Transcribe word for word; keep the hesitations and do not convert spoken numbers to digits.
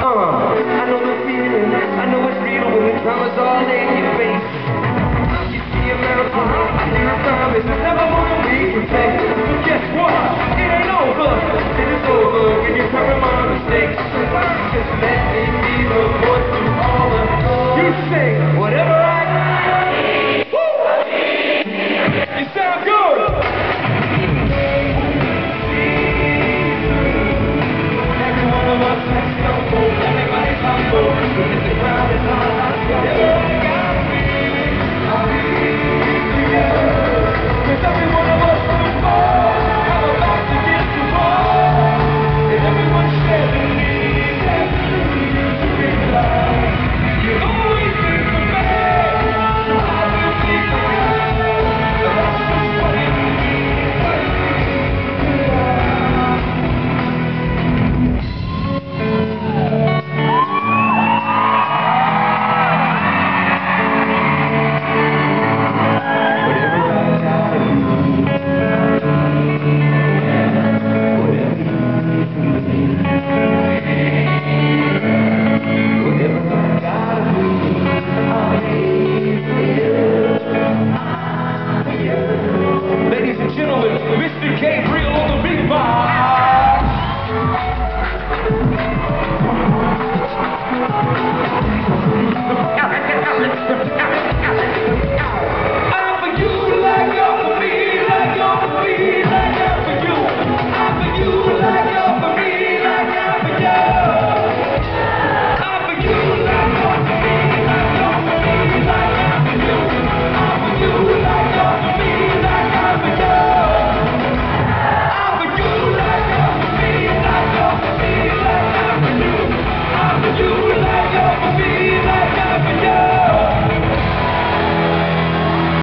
Uh, I know the feeling, I know it's real when the drama's all in your face. You see a mountain, I hear a promise, there's never more than we can take. But guess what? It ain't over, till it's over, when you come from my mistake.